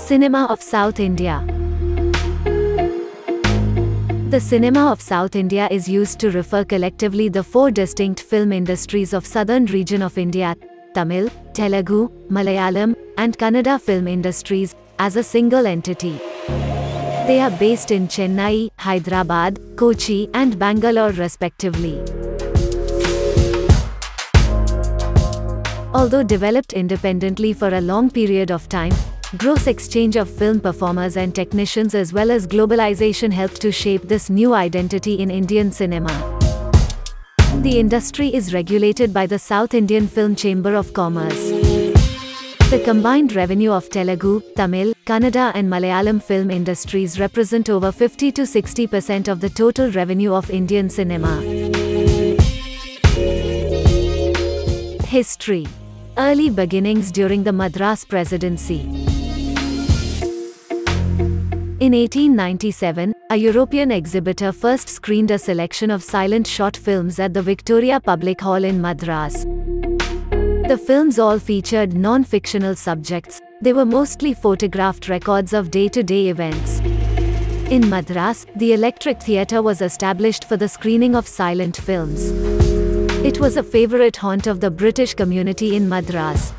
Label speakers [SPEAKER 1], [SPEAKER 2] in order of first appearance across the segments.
[SPEAKER 1] Cinema of South India. The cinema of South India is used to refer collectively the four distinct film industries of southern region of India, Tamil, Telugu, Malayalam, and Kannada film industries, as a single entity. They are based in Chennai, Hyderabad, Kochi, and Bangalore respectively. Although developed independently for a long period of time, gross exchange of film performers and technicians as well as globalization helped to shape this new identity in Indian cinema. The industry is regulated by the South Indian Film Chamber of Commerce. The combined revenue of Telugu, Tamil, Kannada and Malayalam film industries represent over 50 to 60% of the total revenue of Indian cinema. History. Early beginnings during the Madras Presidency. In 1897, a European exhibitor first screened a selection of silent short films at the Victoria Public Hall in Madras. The films all featured non-fictional subjects. They were mostly photographed records of day-to-day events. In Madras, the Electric Theatre was established for the screening of silent films. It was a favorite haunt of the British community in Madras.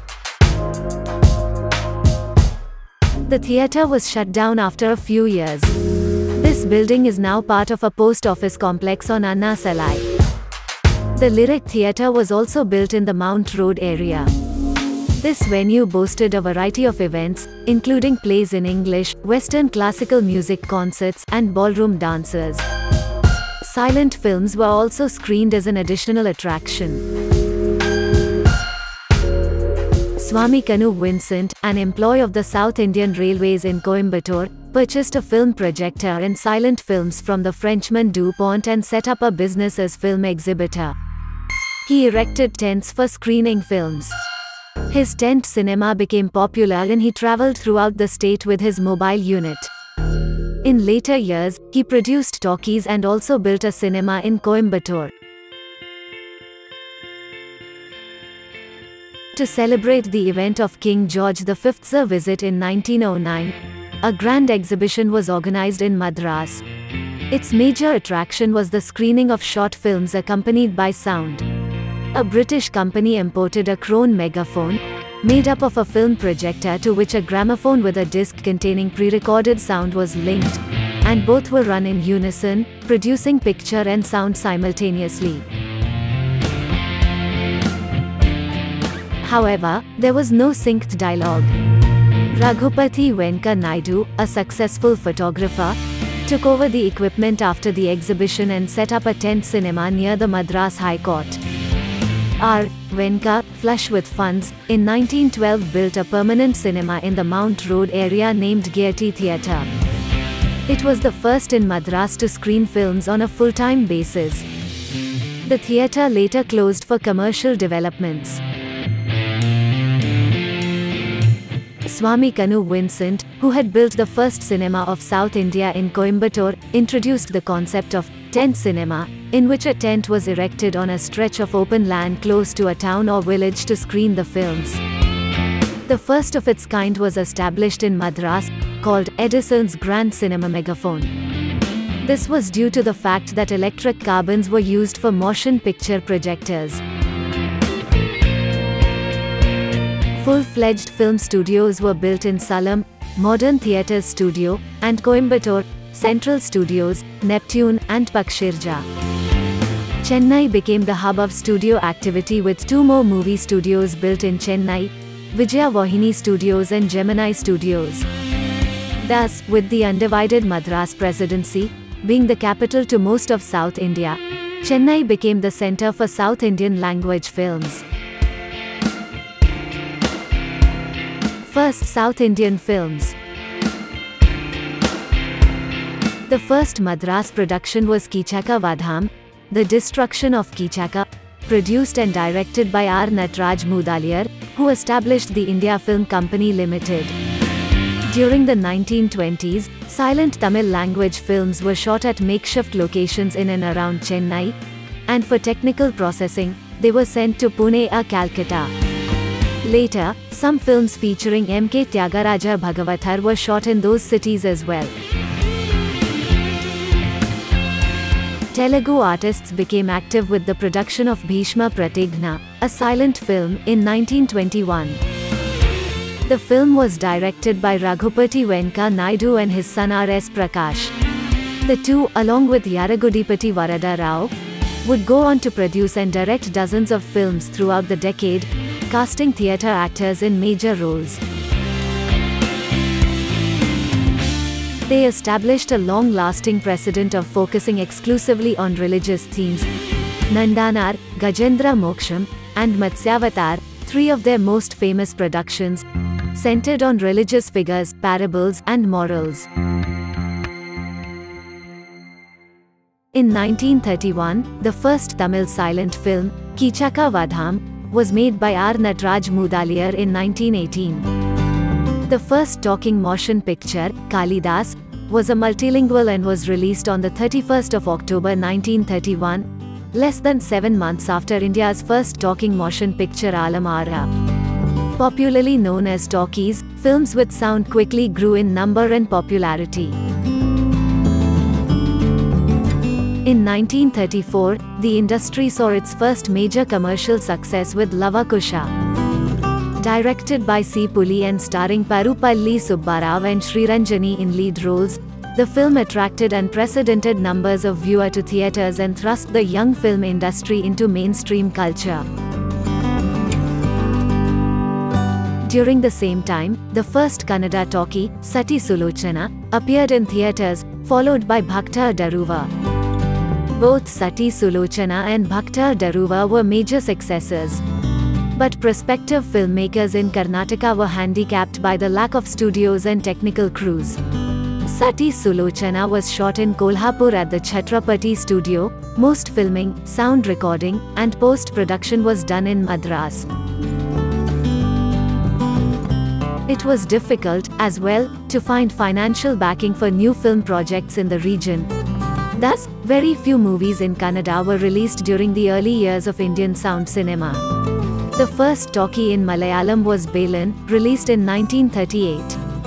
[SPEAKER 1] The theatre was shut down after a few years. This building is now part of a post office complex on Anna Salai. The Lyric Theatre was also built in the Mount Road area. This venue boasted a variety of events, including plays in English, Western classical music concerts, and ballroom dances. Silent films were also screened as an additional attraction. Swami Kanu Vincent, an employee of the South Indian Railways in Coimbatore, purchased a film projector and silent films from the Frenchman DuPont and set up a business as film exhibitor. He erected tents for screening films. His tent cinema became popular and he traveled throughout the state with his mobile unit. In later years, he produced talkies and also built a cinema in Coimbatore. To celebrate the event of King George V's visit in 1909, a grand exhibition was organized in Madras. Its major attraction was the screening of short films accompanied by sound. A British company imported a Krone megaphone, made up of a film projector to which a gramophone with a disc containing pre-recorded sound was linked, and both were run in unison, producing picture and sound simultaneously. However, there was no synced dialogue. Raghupati Venka Naidu, a successful photographer, took over the equipment after the exhibition and set up a tent cinema near the Madras High Court. R. Venka, flush with funds, in 1912 built a permanent cinema in the Mount Road area named Gaiety Theatre. It was the first in Madras to screen films on a full-time basis. The theatre later closed for commercial developments. Swami Kanu Vincent, who had built the first cinema of South India in Coimbatore, introduced the concept of tent cinema, in which a tent was erected on a stretch of open land close to a town or village to screen the films. The first of its kind was established in Madras, called Edison's Grand Cinema Megaphone. This was due to the fact that electric carbons were used for motion picture projectors. Full-fledged film studios were built in Salem, Modern Theatres Studio, and Coimbatore, Central Studios, Neptune, and Pakshirja. Chennai became the hub of studio activity with two more movie studios built in Chennai, Vijaya Vahini Studios and Gemini Studios. Thus, with the undivided Madras Presidency, being the capital to most of South India, Chennai became the center for South Indian language films. First South Indian films. The first Madras production was Kichaka Vadham, The Destruction of Kichaka, produced and directed by R. Nataraj Mudaliar, who established the India Film Company Limited. During the 1920s, silent Tamil language films were shot at makeshift locations in and around Chennai, and for technical processing, they were sent to Pune or Calcutta. Later, some films featuring M.K. Tyagaraja Bhagavathar were shot in those cities as well. Telugu artists became active with the production of Bhishma Pratigna, a silent film, in 1921. The film was directed by Raghupati Venka Naidu and his son R.S. Prakash. The two, along with Yaragudipati Varada Rao, would go on to produce and direct dozens of films throughout the decade, casting theatre actors in major roles. They established a long-lasting precedent of focusing exclusively on religious themes. Nandanar, Gajendra Moksham, and Matsyavatar, three of their most famous productions, centered on religious figures, parables, and morals. In 1931, the first Tamil silent film, Kichaka Vadham, was made by R. Nataraj Mudaliar in 1918. The first talking motion picture, Kalidas, was a multilingual and was released on the 31st of October 1931, less than 7 months after India's first talking motion picture Alam Ara. Popularly known as talkies, films with sound quickly grew in number and popularity. In 1934, the industry saw its first major commercial success with Lava Kusha. Directed by C. Puli and starring Parupalli Subbarao and Sriranjani in lead roles, the film attracted unprecedented numbers of viewers to theatres and thrust the young film industry into mainstream culture. During the same time, the first Kannada talkie, Sati Sulochana, appeared in theatres, followed by Bhakta Daruva. Both Sati Sulochana and Bhakta Daruva were major successes. But prospective filmmakers in Karnataka were handicapped by the lack of studios and technical crews. Sati Sulochana was shot in Kolhapur at the Chhatrapati studio. Most filming, sound recording, and post-production was done in Madras. It was difficult, as well, to find financial backing for new film projects in the region. Thus, very few movies in Kannada were released during the early years of Indian sound cinema. The first talkie in Malayalam was Balan, released in 1938.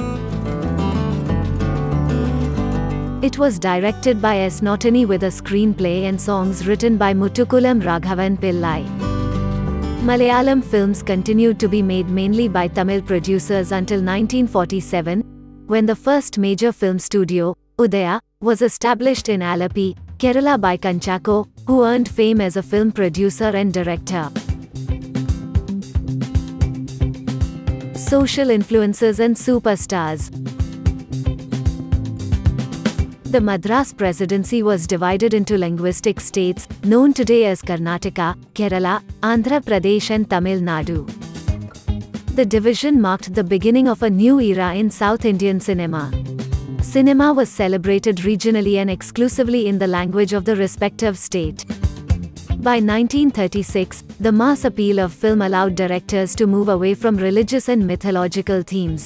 [SPEAKER 1] It was directed by S. Notani with a screenplay and songs written by Muttukulam Raghavan Pillai. Malayalam films continued to be made mainly by Tamil producers until 1947, when the first major film studio, Udaya, was established in Alapi, Kerala by Kanchako, who earned fame as a film producer and director. Social influences and superstars. The Madras Presidency was divided into linguistic states, known today as Karnataka, Kerala, Andhra Pradesh and Tamil Nadu. The division marked the beginning of a new era in South Indian cinema. Cinema was celebrated regionally and exclusively in the language of the respective state. By 1936, the mass appeal of film allowed directors to move away from religious and mythological themes.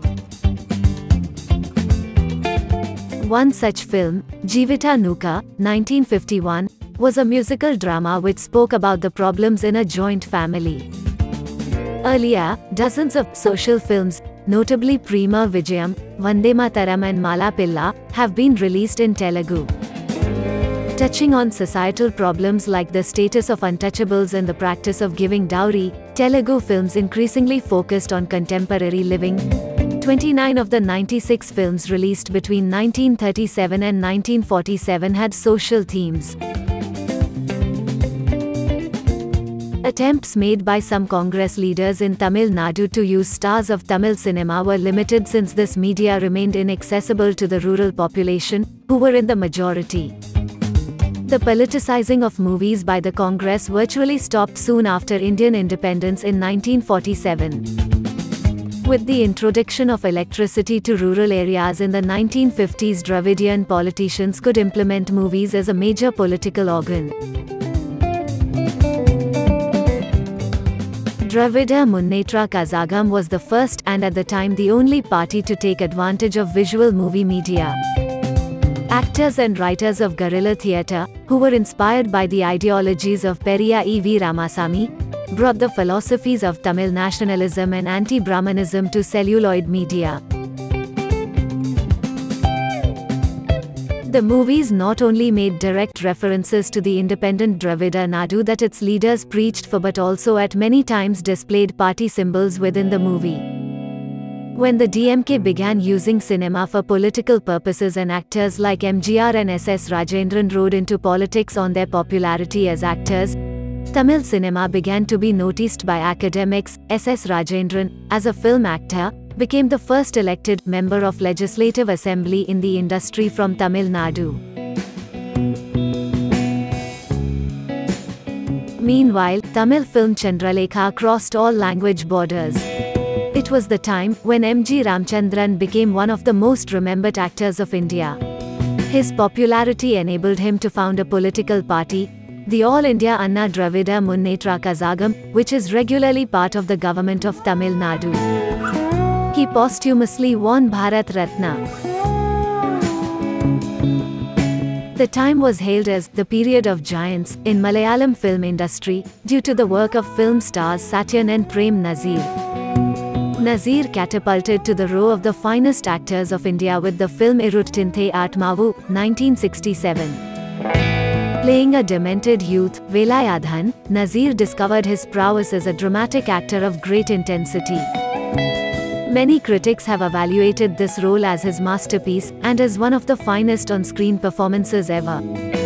[SPEAKER 1] One such film, Jivita Nuka, 1951, was a musical drama which spoke about the problems in a joint family. Earlier, dozens of social films, notably Prema Vijayam, Vande Mataram and Malapilla, have been released in Telugu. Touching on societal problems like the status of untouchables and the practice of giving dowry, Telugu films increasingly focused on contemporary living. 29 of the 96 films released between 1937 and 1947 had social themes. Attempts made by some Congress leaders in Tamil Nadu to use stars of Tamil cinema were limited since this media remained inaccessible to the rural population, who were in the majority. The politicizing of movies by the Congress virtually stopped soon after Indian independence in 1947. With the introduction of electricity to rural areas in the 1950s, Dravidian politicians could implement movies as a major political organ. Dravida Munnetra Kazhagam was the first and at the time the only party to take advantage of visual movie media. Actors and writers of guerrilla theatre, who were inspired by the ideologies of Periyar E. V. Ramasamy, brought the philosophies of Tamil nationalism and anti-Brahmanism to celluloid media. The movies not only made direct references to the independent Dravida Nadu that its leaders preached for, but also at many times displayed party symbols within the movie. When the DMK began using cinema for political purposes and actors like MGR and S.S. Rajendran rode into politics on their popularity as actors, Tamil cinema began to be noticed by academics. S.S. Rajendran, as a film actor, became the first elected member of Legislative Assembly in the industry from Tamil Nadu. Meanwhile, Tamil film Chandralekha crossed all language borders. It was the time when M.G. Ramchandran became one of the most remembered actors of India. His popularity enabled him to found a political party, the All India Anna Dravida Munnetra Kazhagam, which is regularly part of the government of Tamil Nadu. He posthumously won Bharat Ratna. The time was hailed as the period of giants in Malayalam film industry due to the work of film stars Satyan and Prem Nazir. Nazir catapulted to the row of the finest actors of India with the film Iruttinte Atmavu, 1967. Playing a demented youth, Velayadhan, Nazir discovered his prowess as a dramatic actor of great intensity. Many critics have evaluated this role as his masterpiece and as one of the finest on-screen performances ever.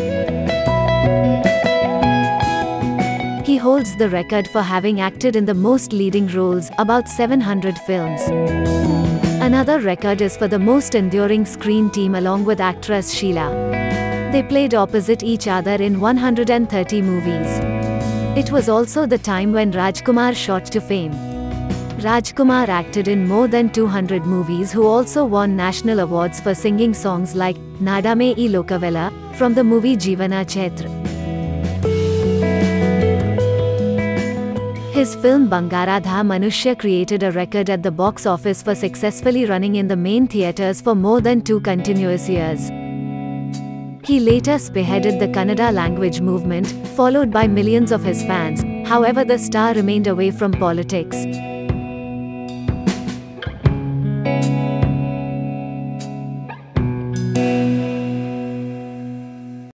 [SPEAKER 1] He holds the record for having acted in the most leading roles, about 700 films. Another record is for the most enduring screen team along with actress Sheila. They played opposite each other in 130 movies. It was also the time when Rajkumar shot to fame. Rajkumar acted in more than 200 movies, who also won national awards for singing songs like Nadame E Lokavela from the movie Jeevana Chaitra. His film Bangaradha Manushya created a record at the box office for successfully running in the main theatres for more than 2 continuous years. He later spearheaded the Kannada language movement, followed by millions of his fans. However, the star remained away from politics.